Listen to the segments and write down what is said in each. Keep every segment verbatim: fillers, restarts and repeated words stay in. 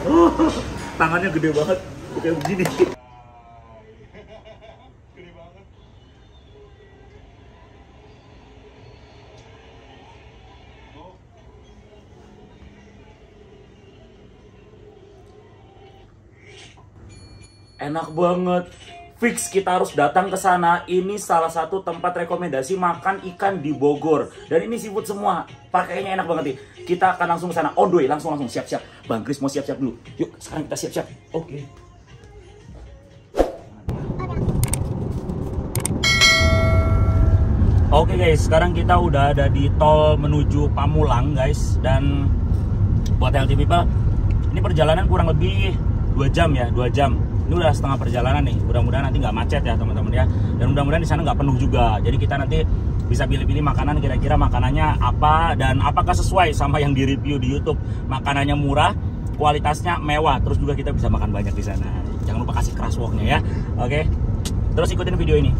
Oh, tangannya gede banget, kayak begini. Enak banget. Fix kita harus datang ke sana. Ini salah satu tempat rekomendasi makan ikan di Bogor. Dan ini seafood semua. Pakainya enak banget nih. Kita akan langsung ke sana. On the way, langsung langsung siap-siap. Bang Kris mau siap-siap dulu. Yuk, sekarang kita siap-siap. Oke. Okay. Oke okay guys, sekarang kita udah ada di tol menuju Pamulang guys. Dan buat healthy people, ini perjalanan kurang lebih dua jam ya, dua jam. Ini udah setengah perjalanan nih. Mudah-mudahan nanti nggak macet ya teman-teman ya. Dan mudah-mudahan di sana nggak penuh juga. Jadi kita nanti bisa pilih-pilih makanan, kira-kira makanannya apa dan apakah sesuai sama yang di review di YouTube. Makanannya murah, kualitasnya mewah, terus juga kita bisa makan banyak di sana. Jangan lupa kasih crosswalk-nya ya. Oke. Terus ikutin video ini.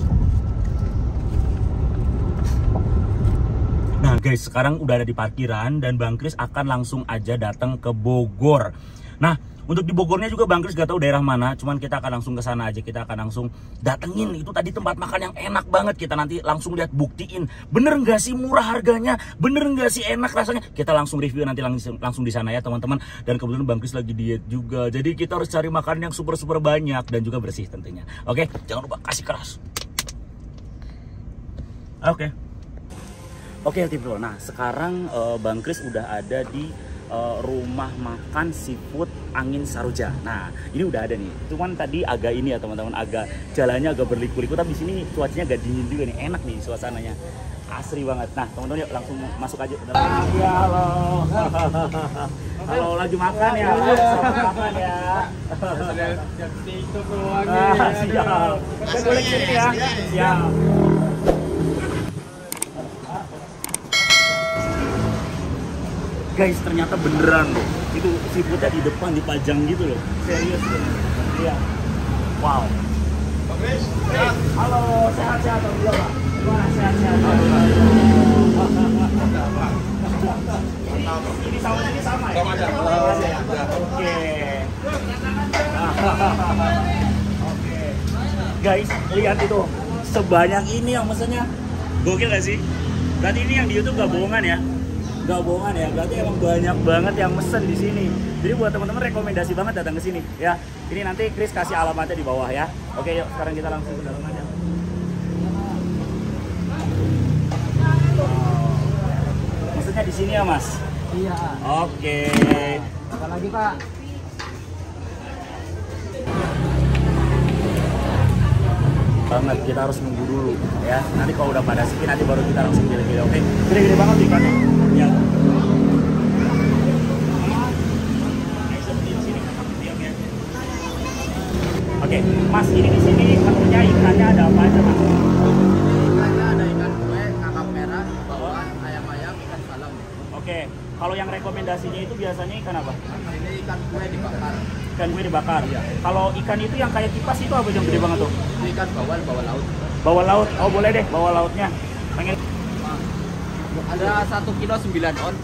Nah guys, sekarang udah ada di parkiran dan Bang Kris akan langsung aja datang ke Bogor. Nah, untuk di Bogornya juga Bang Kris gak tahu daerah mana, cuman kita akan langsung ke sana aja. Kita akan langsung datengin itu tadi tempat makan yang enak banget. Kita nanti langsung lihat, buktiin bener nggak sih murah harganya, bener nggak sih enak rasanya. Kita langsung review nanti langsung langsung di sana ya teman-teman. Dan kebetulan Bang Kris lagi diet juga, jadi kita harus cari makanan yang super super banyak dan juga bersih tentunya. Oke, jangan lupa kasih keras. Oke. Oke Healthy Bro, nah sekarang uh, Bang Kris udah ada di uh, rumah makan seafood Angin Saroja. Nah ini udah ada nih, cuman tadi agak ini ya teman-teman, agak jalannya agak berliku-liku, tapi di sini cuacanya agak dingin juga nih, enak nih suasananya, asri banget. Nah teman-teman yuk langsung masuk aja. Ya halo, halo lagi makan ya, selamat makan ya. Ah, siap, kita boleh sini ya, siap. Guys, ternyata beneran loh. Itu seafoodnya di depan dipajang gitu loh. Serius loh. Iya. Wow. Halo, sehat-sehat alhamdulillah, Pak. Wah, sehat-sehat. Ini sama ini sama ya? Sama aja. Oke. Oke. Guys, lihat itu. Sebanyak ini yang mesennya. Gokil gak sih? Berarti ini yang di YouTube gak bohongan ya? Gak bohongan ya, berarti emang banyak banget yang mesen di sini. Jadi buat teman-teman rekomendasi banget datang ke sini ya. Ini nanti Kris kasih alamatnya di bawah ya. Oke, yuk sekarang kita langsung ke dalam aja. Wow. Maksudnya di sini ya, Mas? Iya. Oke. Apa lagi, Pak? Banget, kita harus nunggu dulu ya. Nanti kalau udah pada sini nanti baru kita langsung pilih-pilih. Oke, gede-gede banget ikannya. Ya. Oke, Mas, ini di sini menunya ikannya ada apa aja, Mas? Ikannya ada ikan kue, kakap merah, bawang, ayam-ayam, ikan salam. Oke, kalau yang rekomendasinya itu biasanya ikan apa? Ini ikan kue dibakar. Ikan kue dibakar. Iya. Kalau ikan itu yang kayak kipas itu apa yang gede banget tuh? Ini ikan bawal, bawal laut. Bawal laut. Oh, boleh deh bawal lautnya. Pengen. Ada satu kilo sembilan on.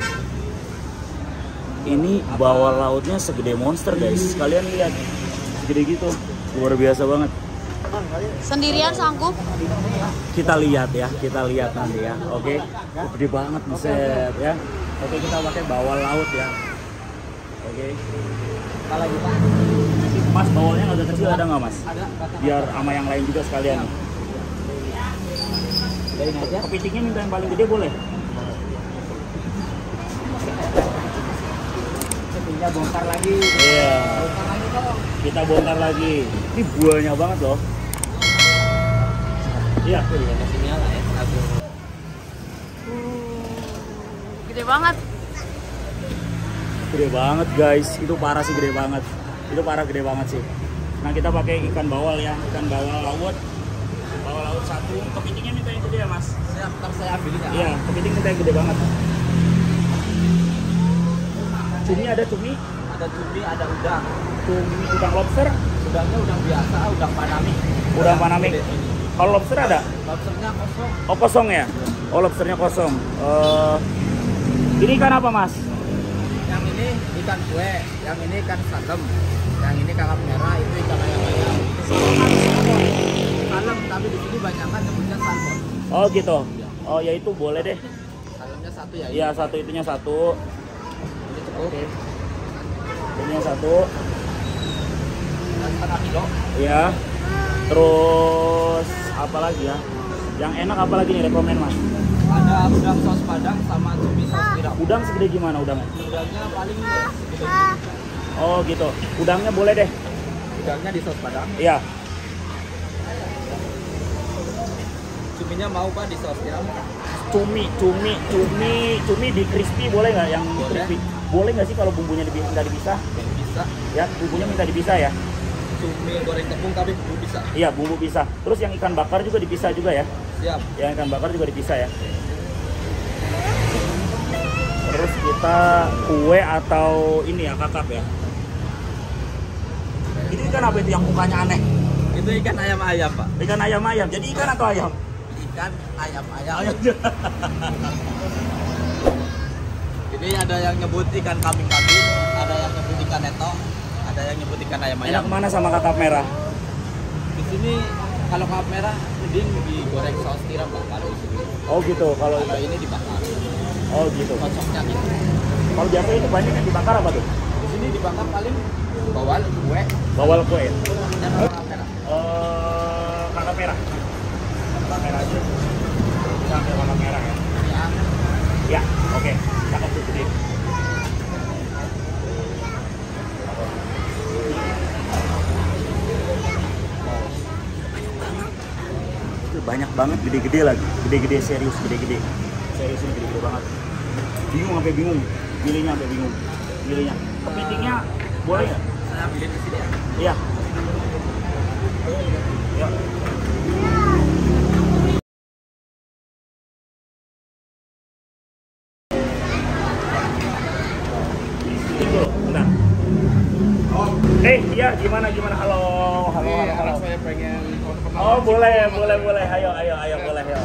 Ini bawal lautnya segede monster guys. Kalian lihat, segede gitu, luar biasa banget. Sendirian sanggup? Kita lihat ya, kita lihat nanti ya. Oke, oh, gede banget buset ya. Oke, kita pakai bawal laut ya. Oke. Apa lagi Pak? Mas, bawalnya agak kecil ada nggak Mas? Ada. Biar sama yang lain juga sekalian. Kepitingnya minta yang paling gede boleh? Kepitingnya bongkar lagi. Iya. Bongkar lagi dong. Kita bongkar lagi. Ini buahnya banget loh. Iya. Masih nyala ya. Gede banget. Gede banget guys. Itu parah sih, gede banget. Itu parah gede banget sih. Nah kita pakai ikan bawal ya, ikan bawal laut. Bawal laut satu. Kepitingnya minta yang gede ya Mas? Siap, ntar saya ambil ya. Iya, kepiting minta yang gede banget. Cumi ada cumi? Ada cumi, ada udang. Cumi, udang lobster? Udangnya udang biasa, udang panami. Udang panami. Kalau lobster ada? Lobsternya kosong. Oh kosong ya? Oh lobsternya kosong. Uh, ini ikan apa Mas? Yang ini ini ikan kue, yang ini ikan salem, yang ini kakap merah, itu ikan ayam-ayam. Salem, tapi di sini banyak kan nyebutnya salmon. Oh gitu. Oh ya itu boleh deh. Salemnya satu ya. Iya satu, itunya satu. Ini cukup. Oke. Itunya satu. Dan setengah kilo. Iya. Terus apa lagi ya? Yang enak apa lagi nih rekomen mas? Ada udang saus padang sama cumi saus tiram. Udang segede gimana udangnya? Udangnya paling segede. Oh gitu. Udangnya boleh deh. Udangnya di saus padang. Iya. Cuminya mau Pak di saus tiram? Cumi, cumi, cumi, cumi di crispy boleh nggak? Yang Boleh. crispy. Boleh nggak sih kalau bumbunya dibi- minta dipisah? Bisa. Ya, bumbunya minta dipisah ya? Cumi goreng tepung tapi bumbu bisa. Iya, bumbu pisah. Terus yang ikan bakar juga dipisah juga ya? Siap. Yang ikan bakar juga dipisah ya? Terus kita kue atau ini ya, kakap ya? Itu ikan apa itu yang mukanya aneh? Itu ikan ayam-ayam Pak. Ikan ayam-ayam. Jadi ikan atau ayam? Ikan ayam-ayam. Ayam. Ini ada yang nyebut ikan kambing-kambing, ada yang nyebut ikan neto, ada yang nyebut ikan ayam-ayam. Enak mana sama kakap merah? Di sini kalau kakap merah mending digoreng saus tiram Pak. Kalau di sini. Oh gitu. Kalau Kalau ini dibakar. oh gitu. Cocoknya gitu. Kalau biasa itu banyak yang dibakar apa tuh? Di sini dibakar paling bawal, kue, Bawal kue ya? dan kakap merah. Eh, kakap merah. Kakap merah aja. Kita ambil kakap merah ya. Ya. Ya, oke. Cakep tuh gede. Banyak banget, gede-gede lagi. Gede-gede serius, gede-gede. Serius ini gede-gede banget. Bingung sampai bingung. Milihnya sampai bingung. Milihnya. Kepitingnya boleh nggak? Saya ambilin di sini ya. Iya. Ya. Itu, bentar. Eh, iya gimana gimana? Halo, halo, halo, halo. Saya pengen Oh, boleh, boleh, boleh. Ayo, ayo, ayo, boleh, ayo.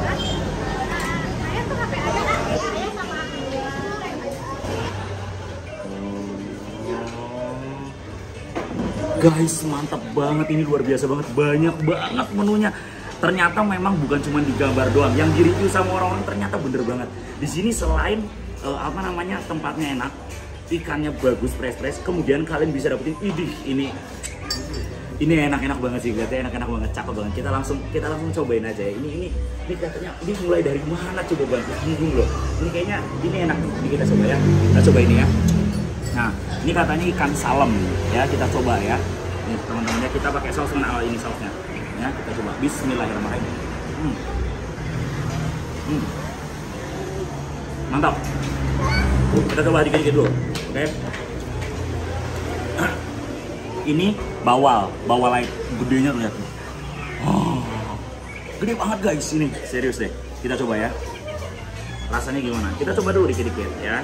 Guys, mantap banget, ini luar biasa banget, banyak banget menunya. Ternyata memang bukan cuma di gambar doang, yang di review sama orang-orang ternyata bener banget. Di sini selain uh, apa namanya tempatnya enak, ikannya bagus, fresh-fresh, kemudian kalian bisa dapetin idih ini. Ini enak-enak banget sih, lihatnya enak-enak banget, cakep banget. Kita langsung kita langsung cobain aja ya. Ini ini ini katanya ini mulai dari mana coba Bang? Bingung loh. Ini kayaknya ini enak. Ini kita coba ya. Kita coba ini ya. Nah, ini katanya ikan salem ya, kita coba ya. Nih teman-teman ya, kita pakai saus mana awal ini sausnya. Ya, kita coba. Bismillahirrahmanirrahim. Hmm. Hmm. Mantap. Kita coba dikit-dikit dulu. Oke. Ini bawal, bawal lain gedenya tuh lihat. Oh, gede banget guys ini, serius deh. Kita coba ya. Rasanya gimana? Kita coba dulu dikit-dikit ya.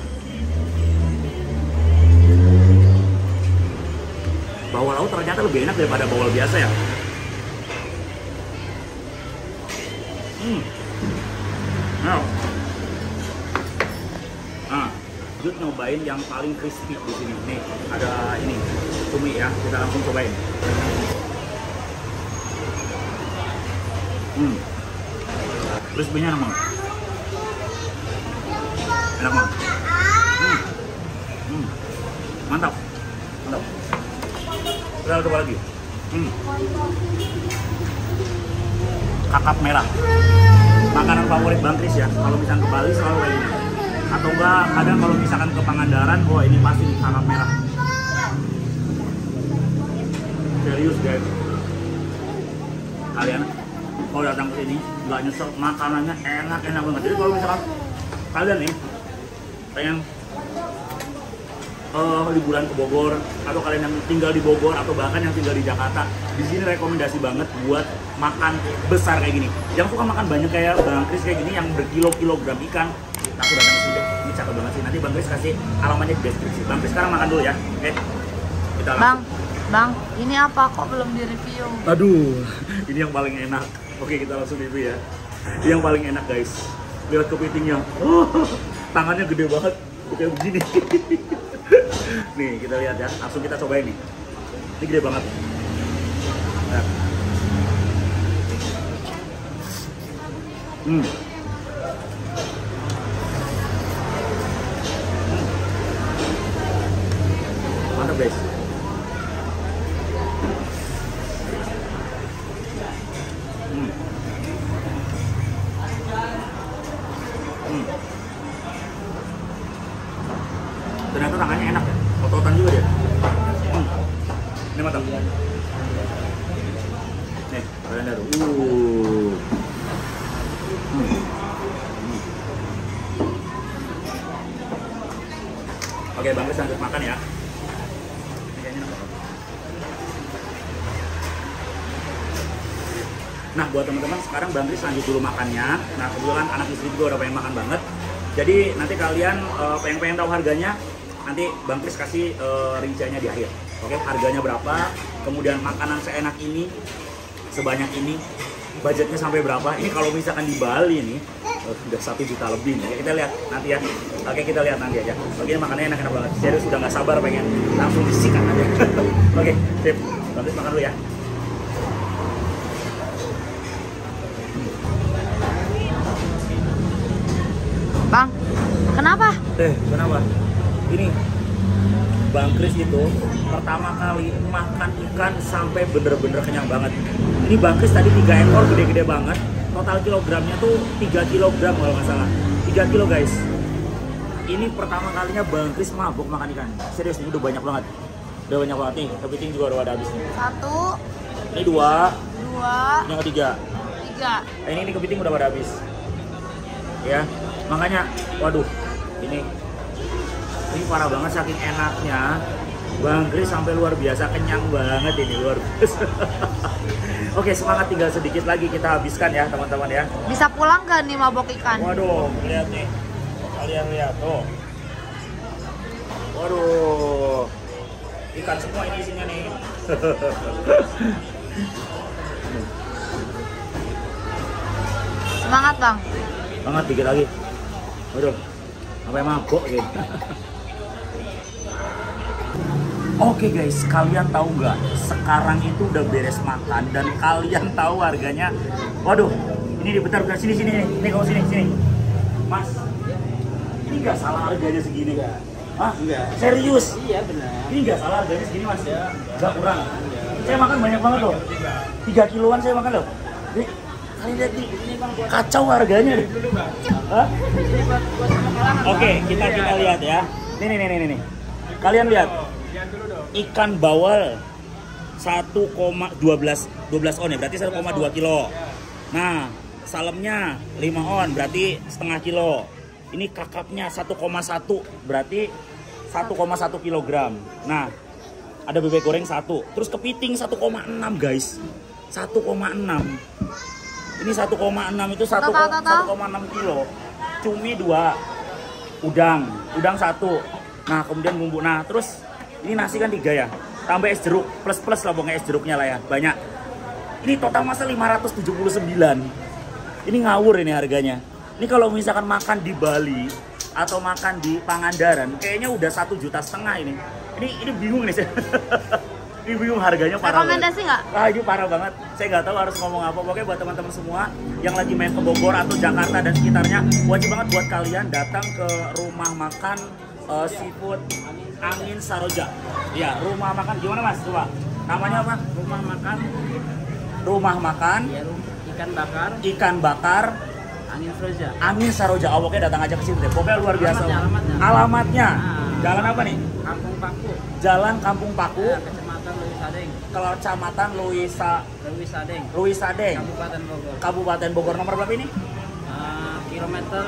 Bawal laut ternyata lebih enak daripada bawal biasa ya. Hmm. Nah. Nah, Jut nyobain yang paling crispy di sini. Nih, ada ini cumi ya. Kita langsung cobain. Hmm. Crispy-nya enak banget. Enak banget. Hmm. Hmm. Mantap. Mantap. Kita coba lagi. Hmm. Kakap merah. Makanan favorit Bang Kris ya. Kalau misalnya ke Bali selalu kayak gini. Atau enggak kadang kalau misalkan ke Pangandaran, wah ini pasti kakap merah. Serius guys. Kalian kalau datang ke sini nggak nyesel, makanannya enak-enak banget. Jadi kalau misalkan kalian nih pengen uh, liburan ke Bogor, atau kalian yang tinggal di Bogor atau bahkan yang tinggal di Jakarta, di sini rekomendasi banget buat makan besar kayak gini. Yang suka makan banyak kayak Bang Kris kayak gini, yang berkilo-kilogram ikan, aku datang ke sini deh. Ini cakep banget sih. Nanti Bang Kris kasih alamatnya di deskripsi. Bang Kris sekarang makan dulu ya. Oke. Kita langsung. Bang, Bang, ini apa kok belum di-review? Aduh, ini yang paling enak. Oke, kita langsung review ya. Ini yang paling enak guys. Lihat kepitingnya. Oh, tangannya gede banget. Kayak begini. Nih kita lihat ya, langsung kita cobain nih. Ini gede banget. Nah. Hmm. Mantap guys. Hmm. Hmm. Ternyata tangannya enak ya, otot-otan juga dia. Hmm. Ini mantap. Nih, kalian lihat. Uh. Hmm. Hmm. Oke, Bang Kris lanjut makan ya. Nah, buat teman-teman sekarang Bang Kris lanjut dulu makannya. Nah, kebetulan anak istri juga udah pengen makan banget. Jadi nanti kalian uh, pengen pengen tahu harganya, nanti Bang Kris kasih uh, rinciannya di akhir. Oke, harganya berapa? Kemudian makanan seenak ini, sebanyak ini, budgetnya sampai berapa? Ini kalau misalkan di Bali nih, uh, udah satu juta lebih nih. Oke, kita lihat nanti ya. Oke, kita lihat nanti aja. Oke, makanannya enak-enak banget. Serius sudah nggak sabar pengen langsung disikat aja. Oke, sip. Bang Kris makan dulu ya. Bang, kenapa? Eh, kenapa? Ini Bang Kris itu pertama kali makan ikan sampai bener-bener kenyang banget. Ini Bang Kris tadi tiga ekor gede-gede banget. Total kilogramnya tuh tiga kilogram kalau nggak salah. tiga kilo guys. Ini pertama kalinya Bang Kris mabuk makan ikan. Serius, ini udah banyak banget. Udah banyak banget nih. Kepiting juga udah ada habis nih. Satu. Ini dua. Dua. Ini yang ketiga. Tiga. Nah, ini, ini kepiting udah pada habis. Ya. Makanya, waduh, ini ini parah banget saking enaknya. Bang Kris sampai luar biasa kenyang banget ini, luar biasa. Oke, semangat, tinggal sedikit lagi kita habiskan ya teman-teman ya. Bisa pulang gak nih mabok ikan? Waduh, lihat nih, kalian lihat tuh. Waduh, ikan semua ini isinya nih. Semangat Bang. Semangat, dikit lagi. Waduh, sampai mabok gitu. Oke guys, kalian tahu nggak? Sekarang itu udah beres makan dan kalian tahu harganya. Waduh, ini dibentar-bentar sini sini nih. Ini kamu sini sini. Mas, ini nggak salah harganya segini? Hah? Enggak. Serius? Iya benar. Ini nggak salah harganya segini mas? Ya. Nggak kurang. Saya makan banyak banget loh. Tiga kiloan saya makan loh. Ini, kalian lihat nih, kacau harganya deh. Hah? Oke, kita kita lihat ya. Nih nih nih nih nih. Kalian lihat. Ikan bawal satu koma dua belas on ya, berarti satu koma dua kilo. Nah, salemnya lima on, berarti setengah kilo. Ini kakapnya satu koma satu, berarti satu koma satu kilogram. Nah, ada bebek goreng satu. Terus kepiting satu koma enam guys. satu koma enam. Ini satu koma enam itu satu koma enam kilo. Cumi dua. Udang, udang satu. Nah, kemudian bumbu. Nah, terus ini nasi kan tiga ya, tambah es jeruk, plus-plus lah pokoknya es jeruknya lah ya, banyak. Ini total masa lima ratus tujuh puluh sembilan. Ini ngawur ini harganya. Ini kalau misalkan makan di Bali atau makan di Pangandaran, kayaknya udah satu juta setengah ini. Ini ini bingung nih saya. Ini bingung harganya parah. Rekomendasi nggak? Ah, ini parah banget. Saya nggak tahu harus ngomong apa. Pokoknya buat teman-teman semua yang lagi main ke Bogor atau Jakarta dan sekitarnya, wajib banget buat kalian datang ke rumah makan uh, seafood Angin Saroja. Ya, rumah makan gimana mas? Coba. Namanya apa? Rumah makan. Rumah makan. Ya, ikan bakar. Ikan bakar. Angin Saroja. Angin Saroja. Oh, pokoknya datang aja ke sini deh. Pokoknya luar biasa. Alamatnya. Alamatnya. Alamatnya. Nah. Jalan apa nih? Kampung Paku. Jalan Kampung Paku. Ya, Kecamatan Luisadeng. Kecamatan Luisa. Luisadeng. Luisadeng. Kabupaten Bogor. Kabupaten Bogor. Nomor berapa ini? Uh, kilometer.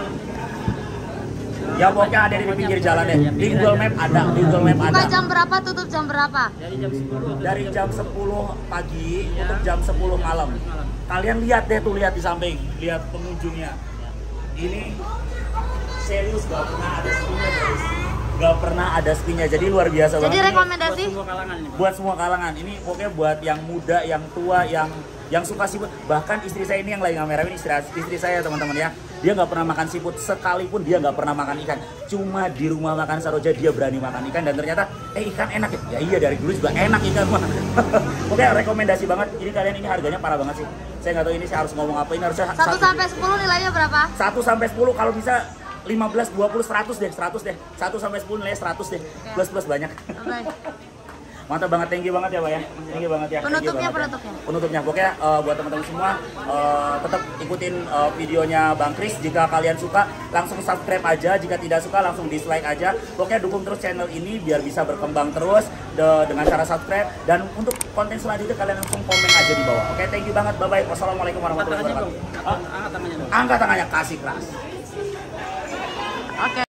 Ya pokoknya ada di pinggir jalan deh. Di Google Map ada, di Google Map ada. Buka jam berapa, tutup jam berapa? Dari jam sepuluh. Dari jam sepuluh pagi, Ya. tutup jam sepuluh malam. Malam. Kalian lihat deh tuh, lihat di samping, lihat pengunjungnya. Ini serius gak pernah ada sebelumnya guys. nggak pernah ada skinnya, jadi luar biasa Jadi banget. rekomendasi? Semua kalangan ini. Buat semua kalangan, ini pokoknya buat yang muda, yang tua, yang yang suka siput. Bahkan istri saya ini yang lagi kamera ini, istri, istri saya teman-teman ya, dia nggak pernah makan siput, sekalipun dia nggak pernah makan ikan. Cuma di rumah makan Saroja dia berani makan ikan, dan ternyata eh ikan enak ya. Ya iya, dari dulu juga enak ikan mah. Oke, rekomendasi banget. Ini kalian, ini harganya parah banget sih. Saya nggak tahu ini saya harus ngomong apa, ini harusnya satu sampai sepuluh nilainya berapa? satu sampai sepuluh, kalau bisa lima belas, dua puluh, seratus deh, seratus deh. satu sampai sepuluh nilainya seratus deh. Plus plus banyak. Oke. Mantap banget, thank you banget ya Pak ya. Thank you banget ya. Thank you Penutupnya, banget ya. penutupnya. Penutupnya pokoknya uh, buat teman-teman semua uh, tetap ikutin uh, videonya Bang Kris. Jika kalian suka langsung subscribe aja, jika tidak suka langsung dislike aja. Pokoknya dukung terus channel ini biar bisa berkembang terus de dengan cara subscribe, dan untuk konten selanjutnya kalian langsung komen aja di bawah. Oke, thank you banget. Bye bye. Wassalamualaikum warahmatullahi wabarakatuh. Angkat tangannya dong. Angkat tangannya, kasih keras. Oke.